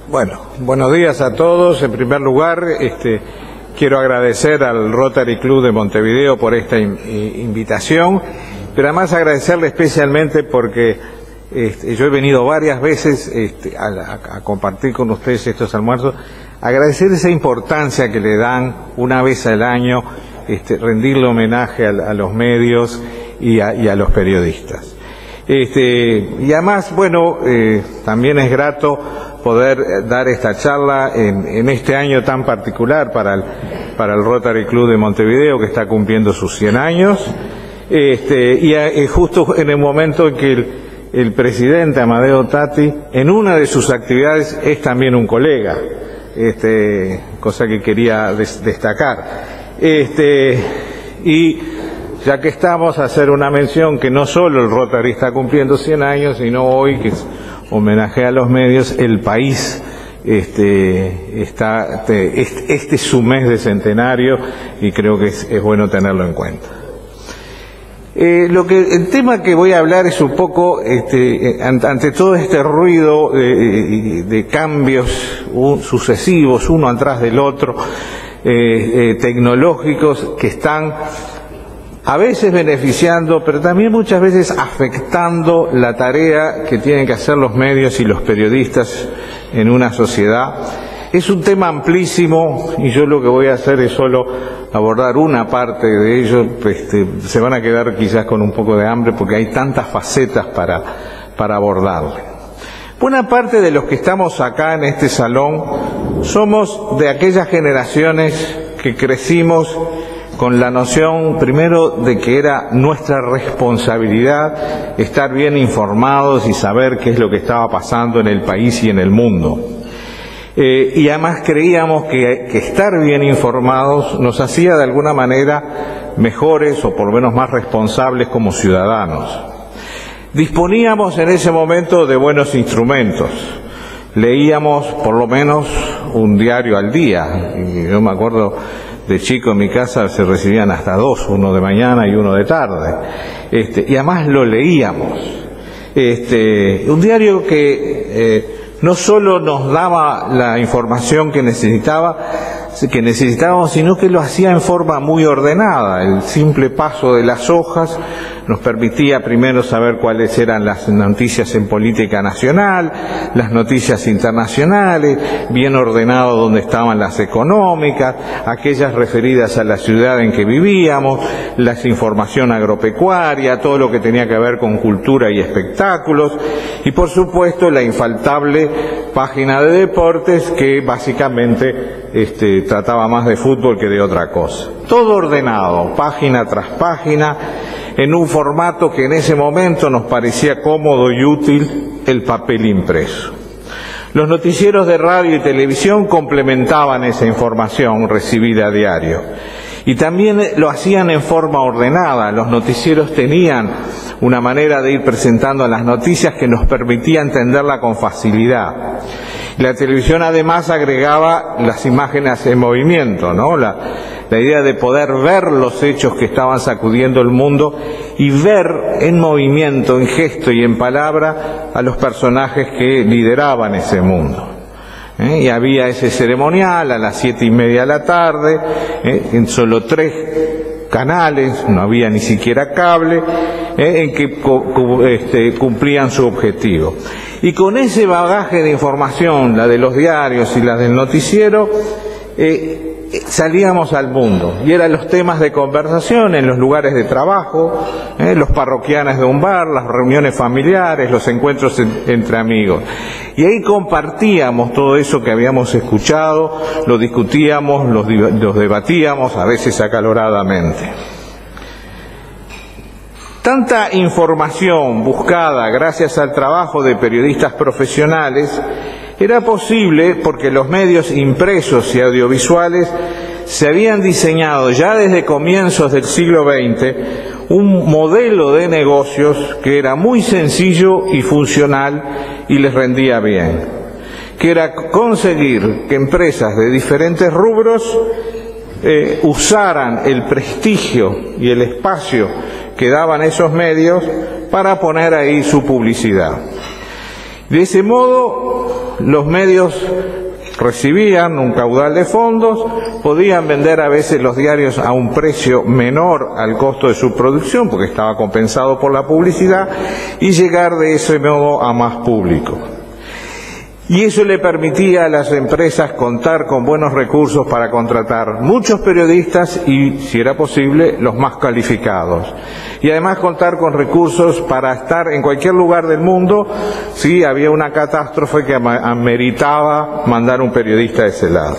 Bueno, buenos días a todos. En primer lugar, quiero agradecer al Rotary Club de Montevideo por esta invitación, pero además agradecerle especialmente porque yo he venido varias veces a compartir con ustedes estos almuerzos, agradecer esa importancia que le dan una vez al año, rendirle homenaje a los medios y a los periodistas. Y además, bueno, también es grato poder dar esta charla en este año tan particular para el Rotary Club de Montevideo, que está cumpliendo sus 100 años, y justo en el momento en que el presidente Amadeo Tati, en una de sus actividades, es también un colega, cosa que quería destacar. Y ya que estamos, a hacer una mención que no solo el Rotary está cumpliendo 100 años, sino hoy, que es homenaje a los medios, el país este es su mes de centenario y creo que es bueno tenerlo en cuenta. El tema que voy a hablar es un poco, ante todo este ruido de cambios sucesivos, uno atrás del otro, tecnológicos, que están a veces beneficiando, pero también muchas veces afectando la tarea que tienen que hacer los medios y los periodistas en una sociedad. Es un tema amplísimo y yo lo que voy a hacer es solo abordar una parte de ello. Se van a quedar quizás con un poco de hambre porque hay tantas facetas para abordarlo. Buena parte de los que estamos acá en este salón somos de aquellas generaciones que crecimos con la noción, primero, de que era nuestra responsabilidad estar bien informados y saber qué es lo que estaba pasando en el país y en el mundo. Y además creíamos que estar bien informados nos hacía de alguna manera mejores o por lo menos más responsables como ciudadanos. Disponíamos en ese momento de buenos instrumentos. Leíamos por lo menos un diario al día. Y yo me acuerdo, de chico en mi casa se recibían hasta dos, uno de mañana y uno de tarde. Y además lo leíamos. Un diario que no solo nos daba la información que necesitábamos, sino que lo hacía en forma muy ordenada. El simple paso de las hojas nos permitía primero saber cuáles eran las noticias en política nacional, las noticias internacionales, bien ordenado dónde estaban las económicas, aquellas referidas a la ciudad en que vivíamos, la información agropecuaria, todo lo que tenía que ver con cultura y espectáculos, y por supuesto la infaltable página de deportes, que básicamente trataba más de fútbol que de otra cosa. Todo ordenado, página tras página, en un formato que en ese momento nos parecía cómodo y útil, el papel impreso. Los noticieros de radio y televisión complementaban esa información recibida a diario. Y también lo hacían en forma ordenada. Los noticieros tenían una manera de ir presentando las noticias que nos permitía entenderla con facilidad. La televisión además agregaba las imágenes en movimiento, ¿no? La idea de poder ver los hechos que estaban sacudiendo el mundo y ver en movimiento, en gesto y en palabra a los personajes que lideraban ese mundo. Y había ese ceremonial a las 7:30 de la tarde, en solo 3 canales, no había ni siquiera cable, en que cumplían su objetivo. Y con ese bagaje de información, la de los diarios y la del noticiero, salíamos al mundo, y eran los temas de conversación en los lugares de trabajo, los parroquianos de un bar, las reuniones familiares, los encuentros entre amigos. Y ahí compartíamos todo eso que habíamos escuchado, lo discutíamos, los debatíamos, a veces acaloradamente. Tanta información buscada gracias al trabajo de periodistas profesionales era posible porque los medios impresos y audiovisuales se habían diseñado ya desde comienzos del siglo XX un modelo de negocios que era muy sencillo y funcional y les rendía bien, que era conseguir que empresas de diferentes rubros usaran el prestigio y el espacio que daban esos medios para poner ahí su publicidad. De ese modo los medios recibían un caudal de fondos, podían vender a veces los diarios a un precio menor al costo de su producción, porque estaba compensado por la publicidad, y llegar de ese modo a más público. Y eso le permitía a las empresas contar con buenos recursos para contratar muchos periodistas y, si era posible, los más calificados. Y además contar con recursos para estar en cualquier lugar del mundo si había una catástrofe que ameritaba mandar un periodista a ese lado.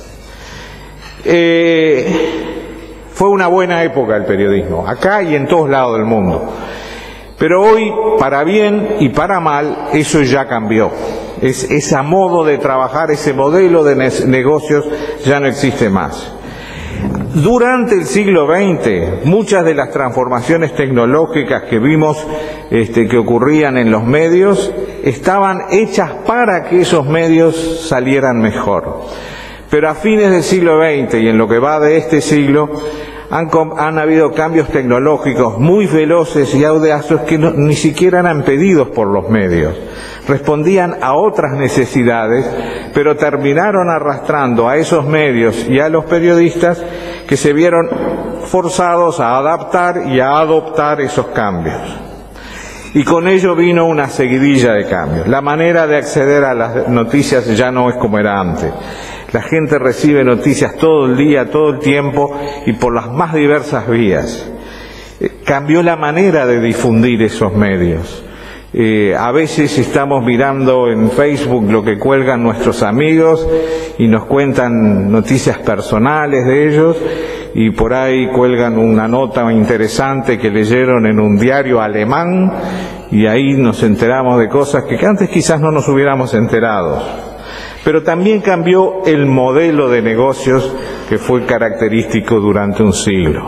Fue una buena época el periodismo, acá y en todos lados del mundo. Pero hoy, para bien y para mal, eso ya cambió. Ese modo de trabajar, ese modelo de negocios ya no existe más. Durante el siglo XX, muchas de las transformaciones tecnológicas que vimos que ocurrían en los medios estaban hechas para que esos medios salieran mejor. Pero a fines del siglo XX y en lo que va de este siglo, han habido cambios tecnológicos muy veloces y audazos que ni siquiera eran pedidos por los medios. Respondían a otras necesidades, pero terminaron arrastrando a esos medios y a los periodistas que se vieron forzados a adaptar y a adoptar esos cambios. Y con ello vino una seguidilla de cambios. La manera de acceder a las noticias ya no es como era antes. La gente recibe noticias todo el día, todo el tiempo y por las más diversas vías. Cambió la manera de difundir esos medios. A veces estamos mirando en Facebook lo que cuelgan nuestros amigos y nos cuentan noticias personales de ellos, y por ahí cuelgan una nota interesante que leyeron en un diario alemán, y ahí nos enteramos de cosas que antes quizás no nos hubiéramos enterado. Pero también cambió el modelo de negocios que fue característico durante un siglo.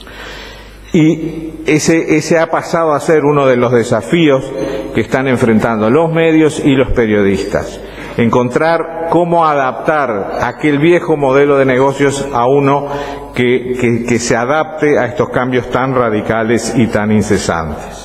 Y ese ha pasado a ser uno de los desafíos que están enfrentando los medios y los periodistas. Encontrar cómo adaptar aquel viejo modelo de negocios a uno que se adapte a estos cambios tan radicales y tan incesantes.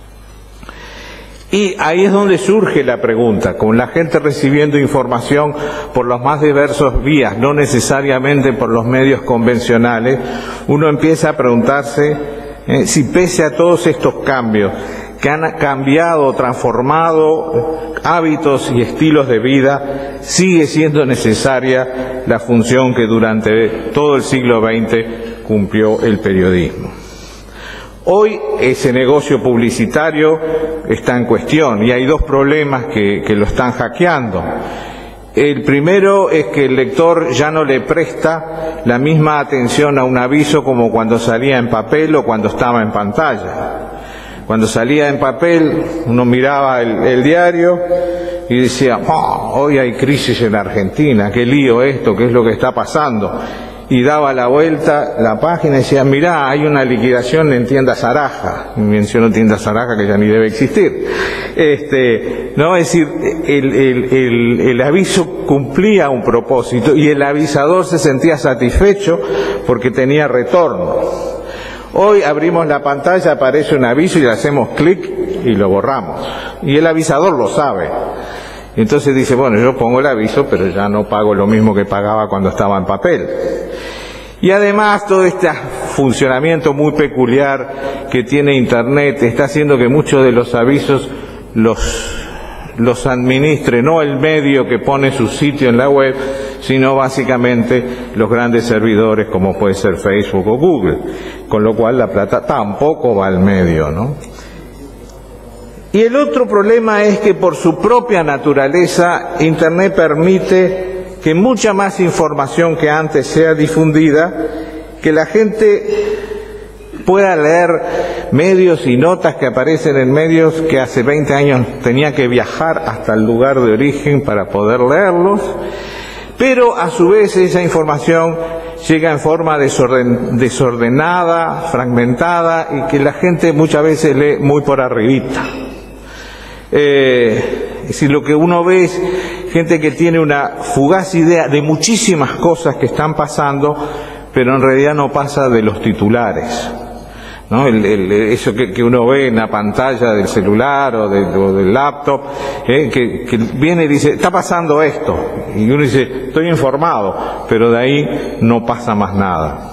Y ahí es donde surge la pregunta, con la gente recibiendo información por los más diversos vías, no necesariamente por los medios convencionales, uno empieza a preguntarse si pese a todos estos cambios que han cambiado, transformado hábitos y estilos de vida, sigue siendo necesaria la función que durante todo el siglo XX cumplió el periodismo. Hoy ese negocio publicitario está en cuestión y hay dos problemas que lo están hackeando. El primero es que el lector ya no le presta la misma atención a un aviso como cuando salía en papel o cuando estaba en pantalla. Cuando salía en papel uno miraba el diario y decía, hoy hay crisis en Argentina, qué lío esto, qué es lo que está pasando. Y daba la vuelta la página y decía, mirá, hay una liquidación en tienda Zaraja. Menciono tienda Zaraja que ya ni debe existir. No, es decir, el aviso cumplía un propósito y el avisador se sentía satisfecho porque tenía retorno. Hoy abrimos la pantalla, aparece un aviso y le hacemos clic y lo borramos. Y el avisador lo sabe. Entonces dice, bueno, yo pongo el aviso, pero ya no pago lo mismo que pagaba cuando estaba en papel. Y además todo este funcionamiento muy peculiar que tiene Internet está haciendo que muchos de los avisos los administre no el medio que pone su sitio en la web, sino básicamente los grandes servidores como puede ser Facebook o Google, con lo cual la plata tampoco va al medio, ¿no? Y el otro problema es que por su propia naturaleza Internet permite que mucha más información que antes sea difundida, que la gente pueda leer medios y notas que aparecen en medios que hace 20 años tenía que viajar hasta el lugar de origen para poder leerlos, pero a su vez esa información llega en forma desordenada, fragmentada, y que la gente muchas veces lee muy por arribita. Es decir, lo que uno ve es gente que tiene una fugaz idea de muchísimas cosas que están pasando, pero en realidad no pasa de los titulares. ¿no? Eso que uno ve en la pantalla del celular o del laptop, que viene y dice, está pasando esto, y uno dice, estoy informado, pero de ahí no pasa más nada.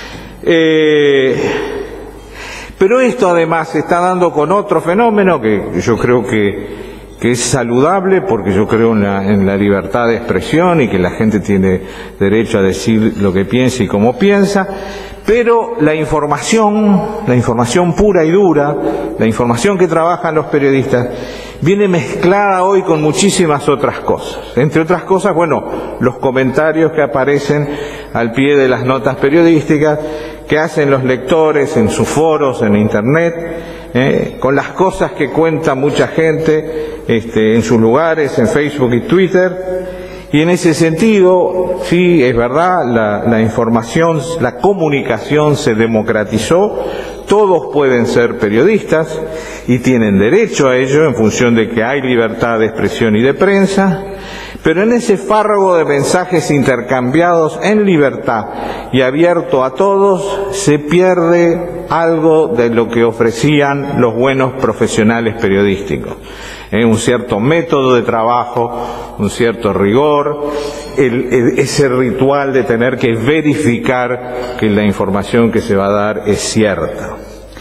Pero esto además se está dando con otro fenómeno que yo creo que es saludable, porque yo creo en la libertad de expresión y que la gente tiene derecho a decir lo que piensa y cómo piensa, pero la información pura y dura, la información que trabajan los periodistas, viene mezclada hoy con muchísimas otras cosas. Entre otras cosas, bueno, los comentarios que aparecen al pie de las notas periodísticas, que hacen los lectores en sus foros, en internet, con las cosas que cuenta mucha gente en sus lugares, en Facebook y Twitter. Y en ese sentido, sí, es verdad, la información, la comunicación se democratizó, todos pueden ser periodistas y tienen derecho a ello en función de que hay libertad de expresión y de prensa, pero en ese fárrago de mensajes intercambiados en libertad y abierto a todos, se pierde algo de lo que ofrecían los buenos profesionales periodísticos. Un cierto método de trabajo, un cierto rigor, ese ritual de tener que verificar que la información que se va a dar es cierta.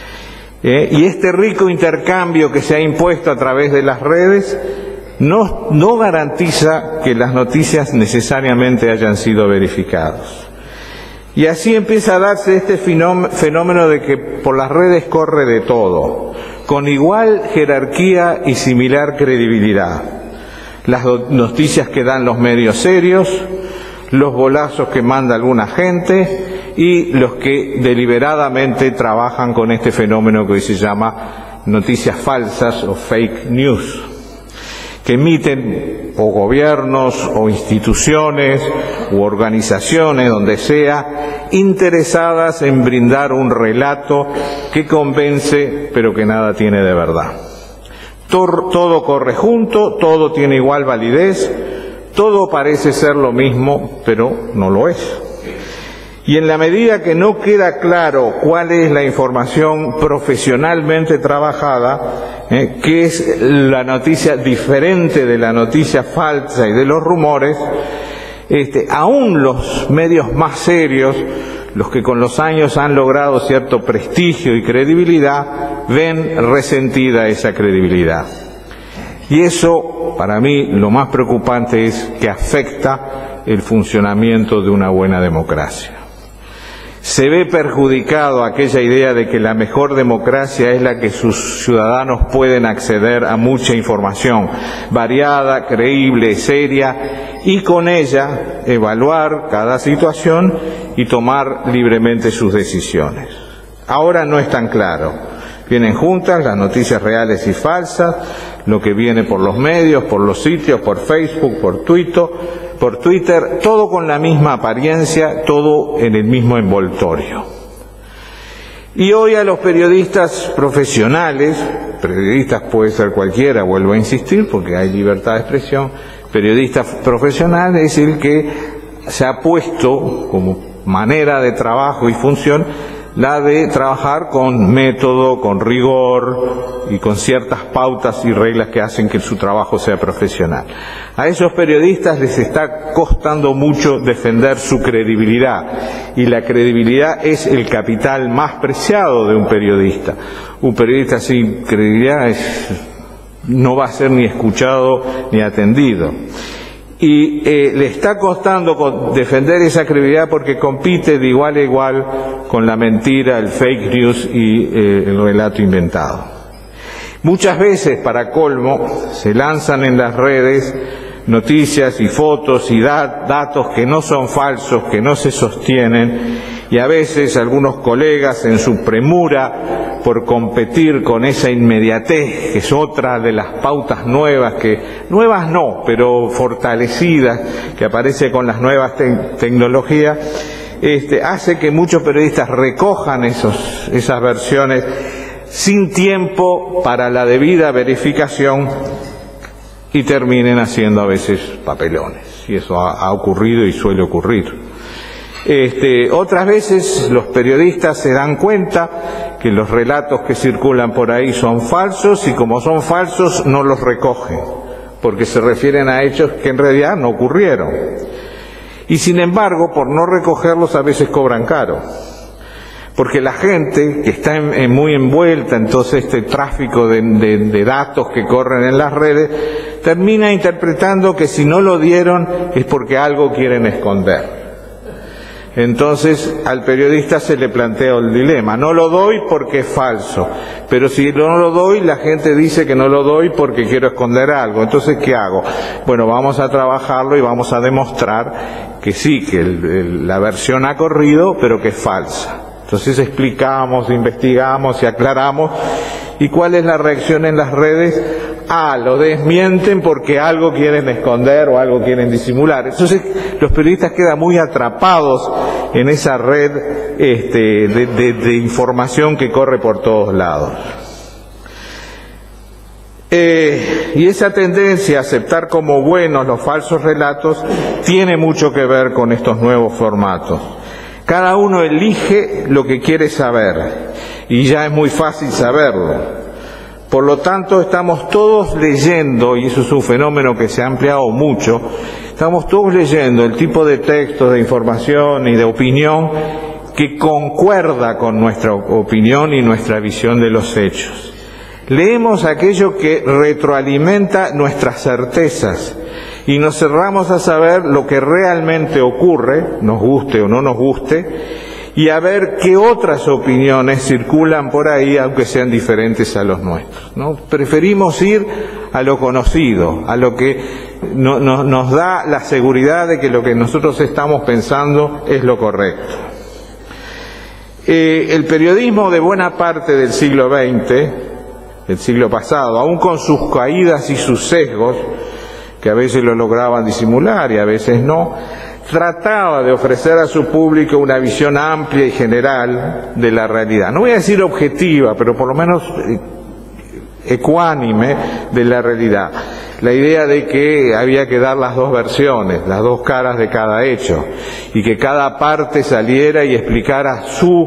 Y este rico intercambio que se ha impuesto a través de las redes no garantiza que las noticias necesariamente hayan sido verificadas. Y así empieza a darse este fenómeno de que por las redes corre de todo, con igual jerarquía y similar credibilidad. Las noticias que dan los medios serios, los bolazos que manda alguna gente y los que deliberadamente trabajan con este fenómeno que hoy se llama noticias falsas o fake news, que emiten o gobiernos o instituciones u organizaciones, donde sea, interesadas en brindar un relato que convence pero que nada tiene de verdad. Todo corre junto, todo tiene igual validez, todo parece ser lo mismo, pero no lo es. Y en la medida que no queda claro cuál es la información profesionalmente trabajada, qué es la noticia diferente de la noticia falsa y de los rumores, aún los medios más serios, los que con los años han logrado cierto prestigio y credibilidad, ven resentida esa credibilidad. Y eso, para mí, lo más preocupante es que afecta el funcionamiento de una buena democracia. Se ve perjudicado aquella idea de que la mejor democracia es la que sus ciudadanos pueden acceder a mucha información, variada, creíble, seria, y con ella evaluar cada situación y tomar libremente sus decisiones. Ahora no es tan claro. Vienen juntas las noticias reales y falsas, lo que viene por los medios, por los sitios, por Facebook, por Twitter, todo con la misma apariencia, todo en el mismo envoltorio. Y hoy a los periodistas profesionales, periodistas puede ser cualquiera, vuelvo a insistir, porque hay libertad de expresión, periodistas profesionales es el que se ha puesto como manera de trabajo y función la de trabajar con método, con rigor y con ciertas pautas y reglas que hacen que su trabajo sea profesional. A esos periodistas les está costando mucho defender su credibilidad, y la credibilidad es el capital más preciado de un periodista. Un periodista sin credibilidad no va a ser ni escuchado ni atendido. Y le está costando defender esa credibilidad porque compite de igual a igual con la mentira, el fake news y el relato inventado. Muchas veces, para colmo, se lanzan en las redes noticias y fotos y datos que no son falsos, que no se sostienen, y a veces algunos colegas, en su premura por competir con esa inmediatez, que es otra de las pautas nuevas, nuevas no, pero fortalecidas, que aparece con las nuevas tecnologías, hace que muchos periodistas recojan esas versiones sin tiempo para la debida verificación y terminen haciendo a veces papelones. Y eso ha ocurrido y suele ocurrir. Otras veces los periodistas se dan cuenta que los relatos que circulan por ahí son falsos y como son falsos no los recogen, porque se refieren a hechos que en realidad no ocurrieron. Y sin embargo, por no recogerlos a veces cobran caro. Porque la gente que está muy envuelta en todo este tráfico de datos que corren en las redes, termina interpretando que si no lo dieron es porque algo quieren esconder. Entonces al periodista se le plantea el dilema: no lo doy porque es falso, pero si no lo doy la gente dice que no lo doy porque quiero esconder algo. Entonces ¿qué hago? Bueno, vamos a trabajarlo y vamos a demostrar que sí, que la versión ha corrido pero que es falsa. Entonces explicamos, investigamos y aclaramos. ¿Y cuál es la reacción en las redes? Lo desmienten porque algo quieren esconder o algo quieren disimular. Entonces los periodistas quedan muy atrapados en esa red de información que corre por todos lados. Y esa tendencia a aceptar como buenos los falsos relatos tiene mucho que ver con estos nuevos formatos. Cada uno elige lo que quiere saber y ya es muy fácil saberlo. Por lo tanto, estamos todos leyendo, y eso es un fenómeno que se ha ampliado mucho, estamos todos leyendo el tipo de textos, de información y de opinión que concuerda con nuestra opinión y nuestra visión de los hechos. Leemos aquello que retroalimenta nuestras certezas y nos cerramos a saber lo que realmente ocurre, nos guste o no nos guste, y a ver qué otras opiniones circulan por ahí, aunque sean diferentes a los nuestros, ¿no? Preferimos ir a lo conocido, a lo que nos da la seguridad de que lo que nosotros estamos pensando es lo correcto. El periodismo de buena parte del siglo XX, del siglo pasado, aún con sus caídas y sus sesgos, que a veces lo lograban disimular y a veces no, trataba de ofrecer a su público una visión amplia y general de la realidad. No voy a decir objetiva, pero por lo menos ecuánime de la realidad. La idea de que había que dar las dos versiones, las dos caras de cada hecho, y que cada parte saliera y explicara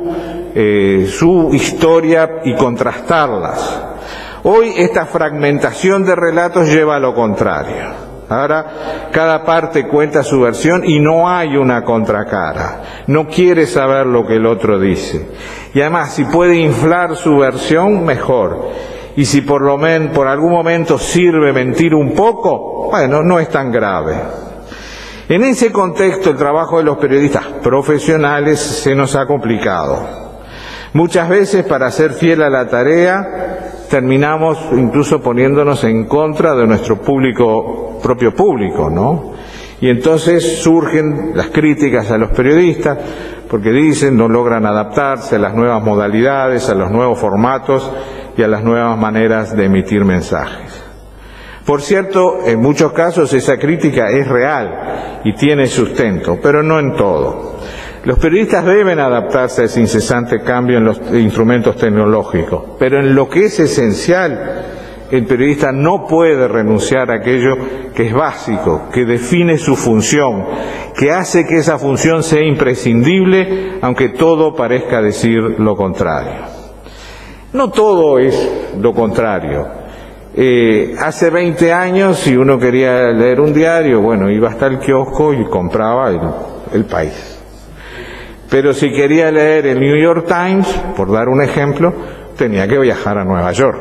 su historia y contrastarlas. Hoy esta fragmentación de relatos lleva a lo contrario. Ahora cada parte cuenta su versión y no hay una contracara. No quiere saber lo que el otro dice. Y además, si puede inflar su versión, mejor. Y si por algún momento sirve mentir un poco, bueno, no es tan grave. En ese contexto, el trabajo de los periodistas profesionales se nos ha complicado. Muchas veces, para ser fiel a la tarea, terminamos incluso poniéndonos en contra de nuestro propio público, ¿no? Y entonces surgen las críticas a los periodistas, porque dicen no logran adaptarse a las nuevas modalidades, a los nuevos formatos y a las nuevas maneras de emitir mensajes. Por cierto, en muchos casos esa crítica es real y tiene sustento, pero no en todo. Los periodistas deben adaptarse a ese incesante cambio en los instrumentos tecnológicos, pero en lo que es esencial, el periodista no puede renunciar a aquello que es básico, que define su función, que hace que esa función sea imprescindible, aunque todo parezca decir lo contrario. No todo es lo contrario. Hace 20 años, si uno quería leer un diario, bueno, iba hasta el kiosco y compraba el País. Pero si quería leer el New York Times, por dar un ejemplo, tenía que viajar a Nueva York.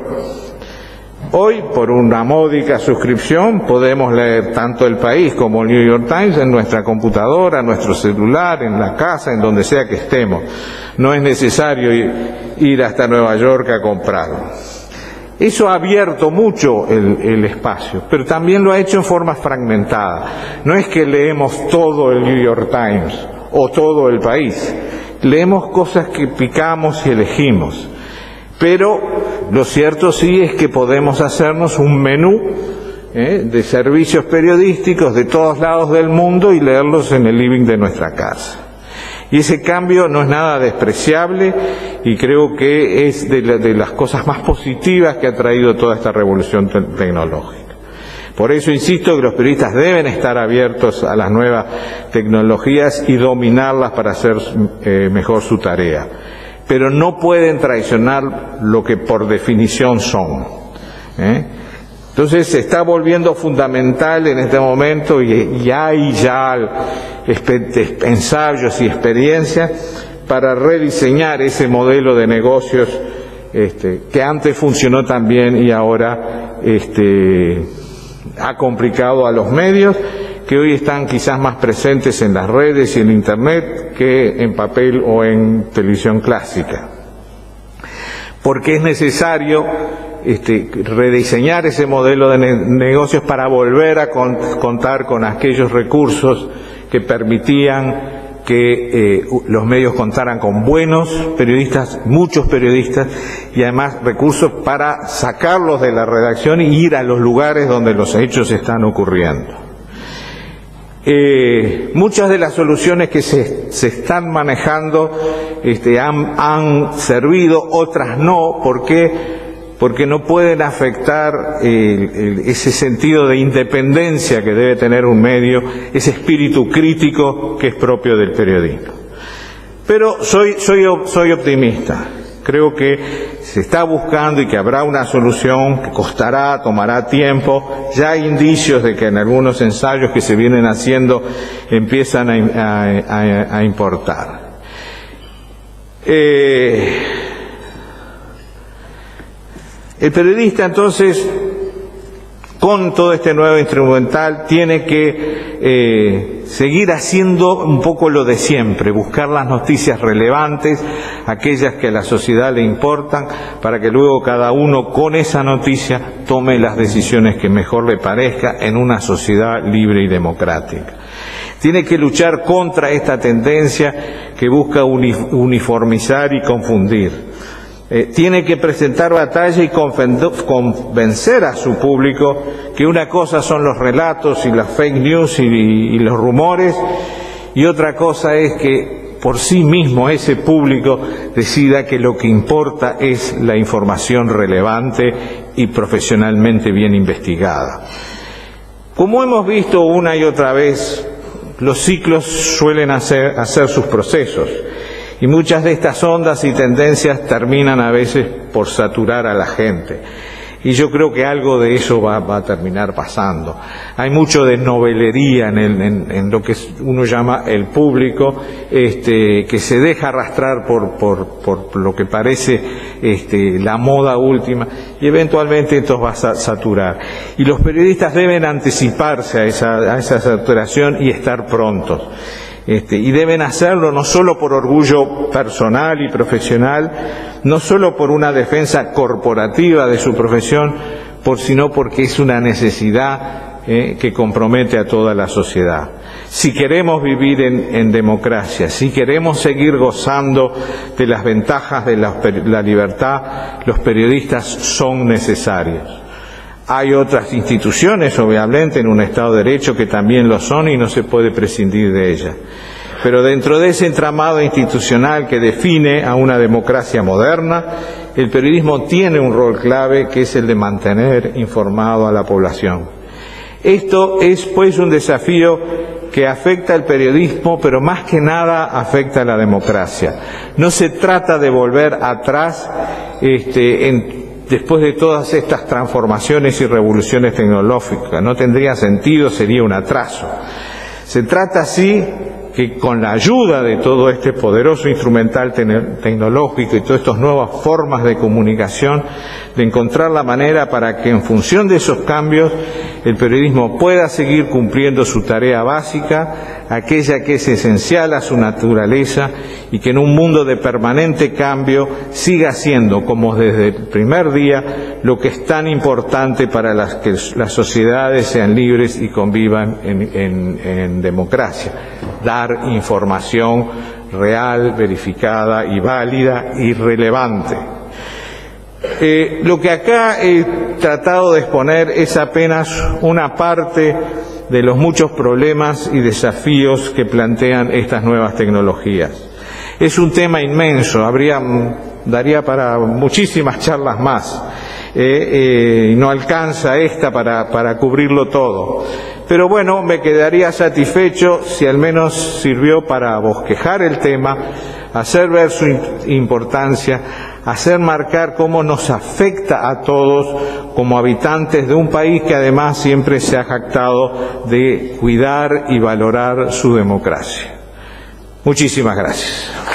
Hoy, por una módica suscripción, podemos leer tanto el País como el New York Times en nuestra computadora, en nuestro celular, en la casa, en donde sea que estemos. No es necesario ir hasta Nueva York a comprarlo. Eso ha abierto mucho el espacio, pero también lo ha hecho en forma fragmentada. No es que leemos todo el New York Times o todo el País. Leemos cosas que picamos y elegimos. Pero lo cierto sí es que podemos hacernos un menú de servicios periodísticos de todos lados del mundo y leerlos en el living de nuestra casa. Y ese cambio no es nada despreciable y creo que es de las cosas más positivas que ha traído toda esta revolución tecnológica. Por eso insisto que los periodistas deben estar abiertos a las nuevas tecnologías y dominarlas para hacer mejor su tarea. Pero no pueden traicionar lo que por definición son. Entonces se está volviendo fundamental en este momento y hay ya ensayos y experiencias para rediseñar ese modelo de negocios que antes funcionó tan bien y ahora ha complicado a los medios, que hoy están quizás más presentes en las redes y en Internet que en papel o en televisión clásica. Porque es necesario rediseñar ese modelo de negocios para volver a contar con aquellos recursos que permitían que los medios contaran con buenos periodistas, muchos periodistas, y además recursos para sacarlos de la redacción y ir a los lugares donde los hechos están ocurriendo. Muchas de las soluciones que se están manejando han servido, otras no. ¿Por qué? Porque no pueden afectar ese sentido de independencia que debe tener un medio, ese espíritu crítico que es propio del periodismo. Pero soy optimista. Creo que se está buscando y que habrá una solución que costará, tomará tiempo. Ya hay indicios de que en algunos ensayos que se vienen haciendo empiezan a importar. El periodista, entonces, con todo este nuevo instrumental, tiene que seguir haciendo un poco lo de siempre, buscar las noticias relevantes, aquellas que a la sociedad le importan, para que luego cada uno con esa noticia tome las decisiones que mejor le parezca en una sociedad libre y democrática. Tiene que luchar contra esta tendencia que busca uniformizar y confundir. Tiene que presentar batalla y convencer a su público que una cosa son los relatos y las fake news y los rumores, y otra cosa es que por sí mismo ese público decida que lo que importa es la información relevante y profesionalmente bien investigada. Como hemos visto una y otra vez, los ciclos suelen hacer sus procesos. Y muchas de estas ondas y tendencias terminan a veces por saturar a la gente. Y yo creo que algo de eso va a terminar pasando. Hay mucho de novelería en lo que uno llama el público, que se deja arrastrar por lo que parece la moda última, y eventualmente esto va a saturar. Y los periodistas deben anticiparse a esa saturación y estar prontos. Y deben hacerlo no solo por orgullo personal y profesional, no solo por una defensa corporativa de su profesión, sino porque es una necesidad que compromete a toda la sociedad. Si queremos vivir en democracia, si queremos seguir gozando de las ventajas de la libertad, los periodistas son necesarios. Hay otras instituciones, obviamente, en un Estado de Derecho que también lo son y no se puede prescindir de ellas. Pero dentro de ese entramado institucional que define a una democracia moderna, el periodismo tiene un rol clave, que es el de mantener informado a la población. Esto es, pues, un desafío que afecta al periodismo, pero más que nada afecta a la democracia. No se trata de volver atrás después de todas estas transformaciones y revoluciones tecnológicas. No tendría sentido, sería un atraso. Se trata, sí, que con la ayuda de todo este poderoso instrumental tecnológico y todas estas nuevas formas de comunicación, de encontrar la manera para que en función de esos cambios el periodismo pueda seguir cumpliendo su tarea básica, aquella que es esencial a su naturaleza, y que en un mundo de permanente cambio siga siendo, como desde el primer día, lo que es tan importante para que las sociedades sean libres y convivan en democracia: dar información real, verificada y válida y relevante. Lo que acá he tratado de exponer es apenas una parte de los muchos problemas y desafíos que plantean estas nuevas tecnologías. Es un tema inmenso, daría para muchísimas charlas más. y no alcanza esta para cubrirlo todo. Pero bueno, me quedaría satisfecho si al menos sirvió para bosquejar el tema, hacer ver su importancia, hacer marcar cómo nos afecta a todos como habitantes de un país que además siempre se ha jactado de cuidar y valorar su democracia. Muchísimas gracias.